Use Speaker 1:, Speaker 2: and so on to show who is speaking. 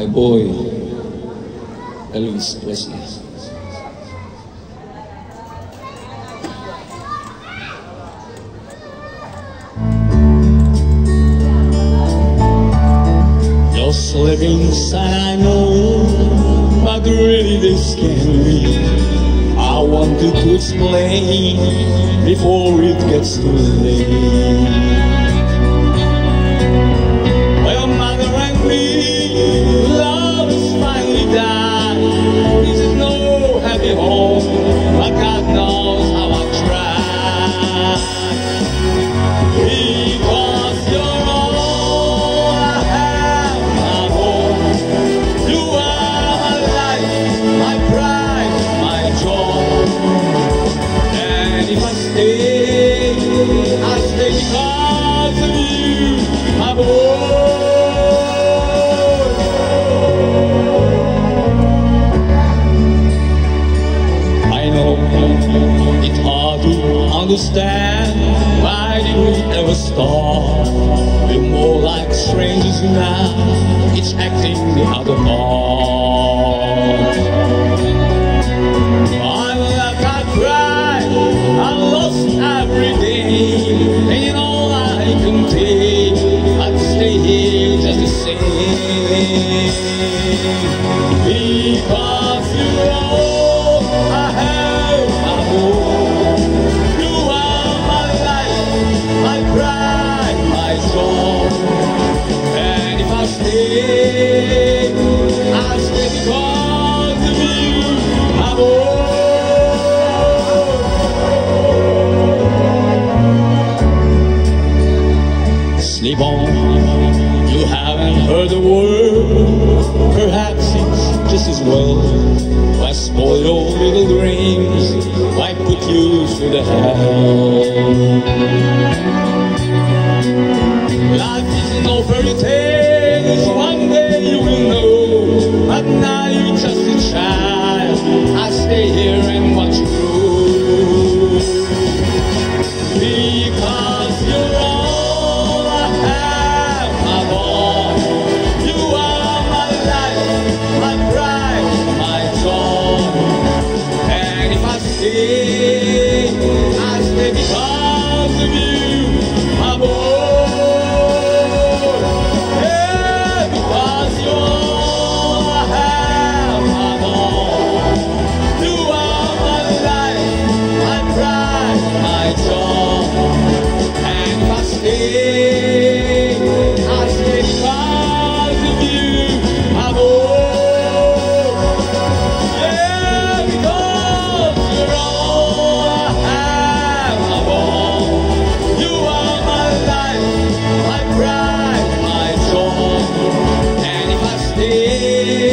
Speaker 1: my boy, Elvis Presley. You're slipping inside, I know, but really this can't be. I wanted to explain before it gets too late. Well, mother and me, love is finally died. This is no happy home, but God knows how I tried. Because you're all I have, my home. You are my life, my pride, my joy. And if I stay because of you, my boy. It's hard to understand why did we ever start? We're more like strangers now. It's acting out of heart. I laughed, I cried, I lost every day, and in all I can take, I'd stay here just the same. Because you're all I have, my home. You are my life, my pride, my joy. And if I stay, I'll stay because of you, my boy. Sleep on, you haven't heard the word. Perhaps it's just as well. Why spoil your little dreams? Why put you through the hell? Life is no fairy tale. One day you will know. But now you're just a child. I stay here and watch you grow. Because you're all I have, my boy. You are my life, my pride, my joy. And if I stay because of you, my boy. Yeah, because you're all I have, my boy. You are my life, my pride, my joy. And if I stay because of you, my boy. Yeah, because you're all I have, my boy. You are my life, my pride, my joy. And if I stay